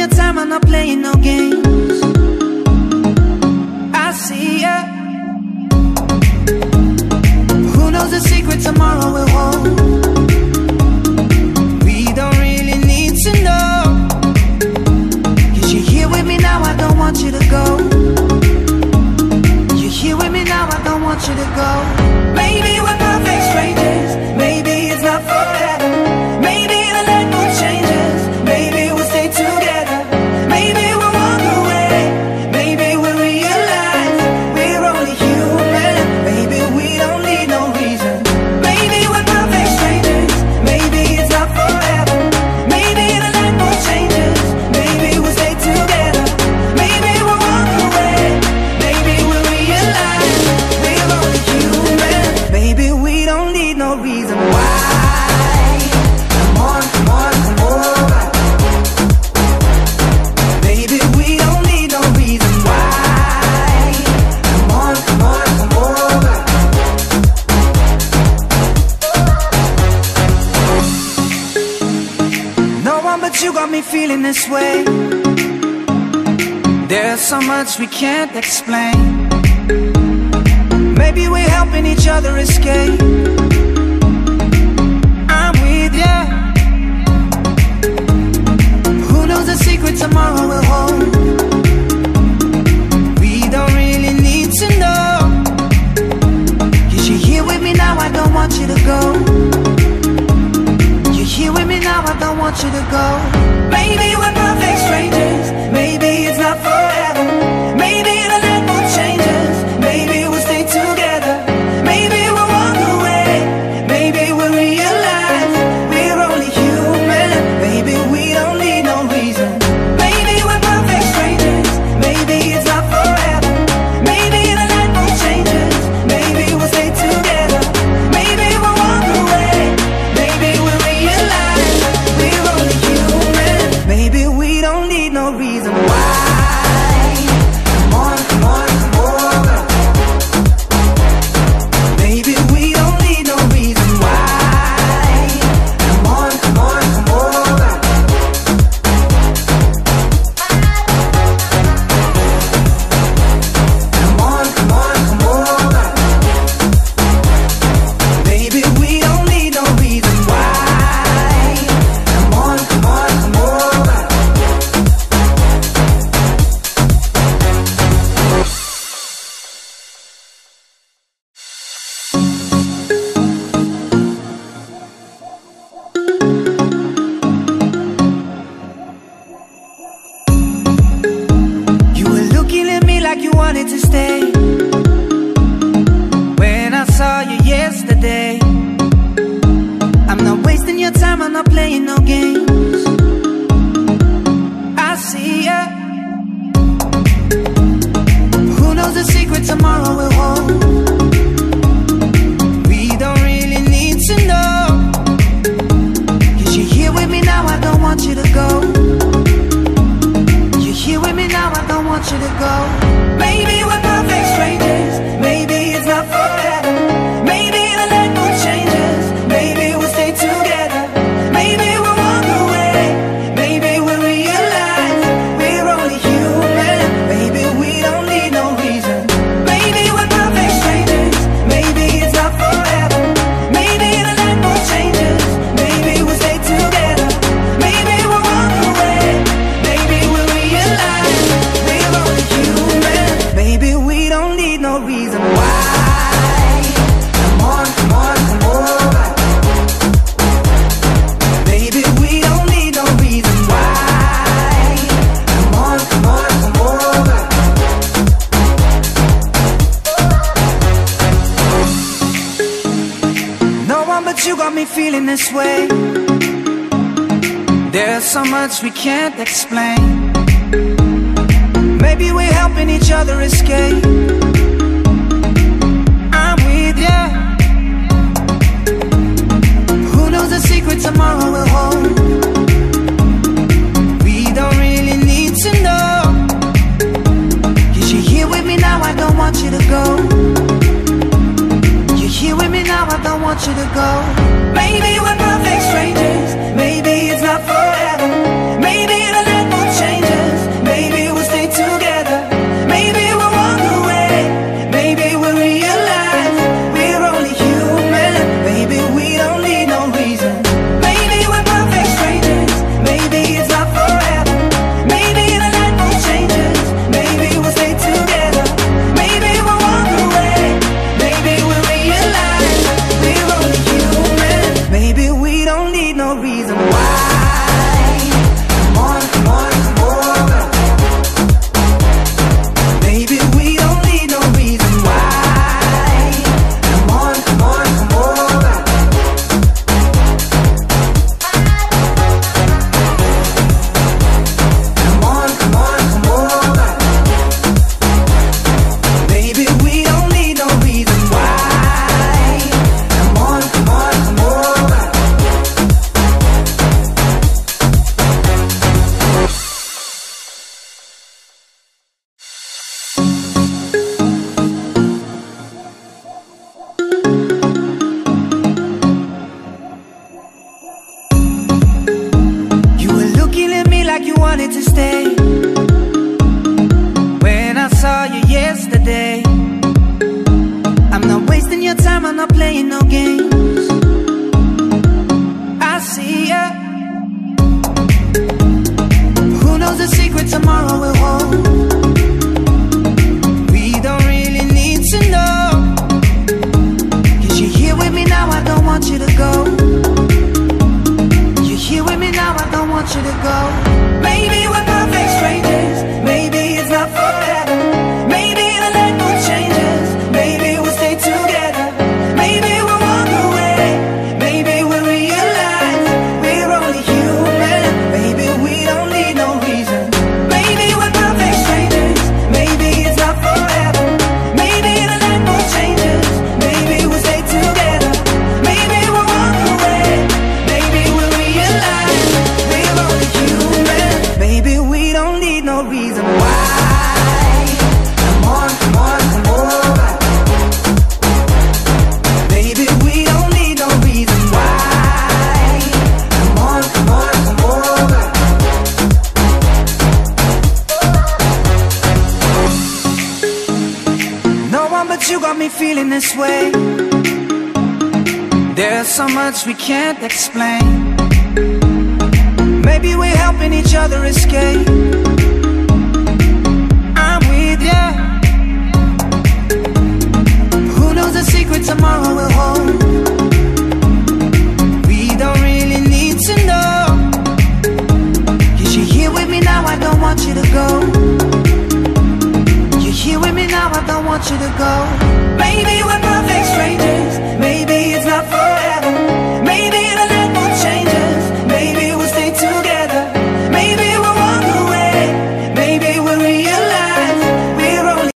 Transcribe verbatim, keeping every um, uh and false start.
your time, I'm not playing no games. I see ya. Who knows the secret tomorrow will hold? We don't really need to know. Cause you're here with me now, I don't want you to go. You're here with me now, I don't want you to go. Maybe we're perfect strangers, maybe it's not forever. Maybe the light will change us, maybe we'll stay together. Maybe we'll walk away, maybe we'll realize we're only human. Maybe we don't need no reason. Maybe we're perfect strangers, maybe it's not forever. Maybe the light will change us, maybe we'll stay together. Maybe we'll walk away, maybe we'll realize we're only human. Maybe we don't need no reason why. Come on, come on, come over. Maybe we don't need no reason why. Come on, come on, come over. No one but you got me feeling this way. There's so much we can't explain. Maybe we're helping each other escape. I'm with ya. Who knows the secret tomorrow will hold? We don't really need to know. Cause you're here with me now, I don't want you to go. You're here with me now, I don't want you to go. Maybe we're perfect strangers, maybe it's not forever. Maybe the light will change us, maybe we'll stay together. Maybe we'll walk away, maybe we'll realize we're only human. Maybe we don't need no reason. Maybe we're perfect strangers, maybe it's not forever. Maybe the light will change us, maybe we'll stay together. Maybe we'll walk away, maybe we'll realize we're only human. Maybe we don't need no reason why. Come on, come on, come over. Maybe we don't need no reason why. Come on, come on, come over. Come on, come on, come over. Maybe we don't need no reason why. Come on, come on, come over. You were looking at me like you wanted to stay. When I saw you yesterday, I'm not wasting your time, I'm not playing no games. I see ya. Who knows the secret tomorrow will hold? We don't really need to know. Cause you're here with me now, I don't want you to go. You're here with me now, I don't want you to go. Maybe we're perfect strangers, maybe it's not forever. Maybe the light will change us, maybe we'll stay together. Maybe we'll walk away, maybe we'll realize we're only human. Maybe we don't need no reason. Maybe we're perfect strangers, maybe it's not forever. Maybe the light will change us, maybe we'll stay together. Maybe we'll walk away, maybe we'll realize we're only human. Maybe we don't need no reason why. Come on, come on, come over. Maybe we don't need no reason why. Come on, come on, come over. No one but you got me feeling this way. There's so much we can't explain. Maybe we're helping each other escape. I'm with ya. Who knows the secret tomorrow will hold? We don't really need to know. Cause you're here with me now, I don't want you to go. You're here with me now, I don't want you to go. Maybe we're perfect strangers, maybe it's not forever. Maybe the light will change no reason why. Come on, come on, come over. Baby, we don't need no reason why. Come on, come on, come over. Come on, come on, come over. Baby, we don't need no reason why. Come on, come on, come over. You were looking at me like you wanted to stay when I saw you yesterday. I'm not wasting your time, I'm not playing no games. I see ya. Who knows the secret tomorrow will hold? We don't really need to know. Cause you're here with me now, I don't want you to go. You're here with me now, I don't want you to go. Maybe we're perfect strangers, maybe it's not forever. Maybe the light will changes, maybe we'll stay together. Maybe we'll walk away, maybe we'll realize we're only human. Maybe we don't need no reason. Maybe we're perfect strangers, maybe it's not forever. Maybe the light will changes, maybe we'll stay together. Maybe we'll walk away, maybe we'll realize we're only human. Maybe we don't need no reason why. Come on, come on, come over. Baby, we don't need no reason why. Come on, come on, come over. No one but you got me feeling this way. There's so much we can't explain. Maybe we're helping each other escape. I'm with ya. Who knows the secret tomorrow will hold? We don't really need to know. Cause you're here with me now, I don't want you to go. You're here with me now, I don't want you to go. Maybe we're perfect strangers, maybe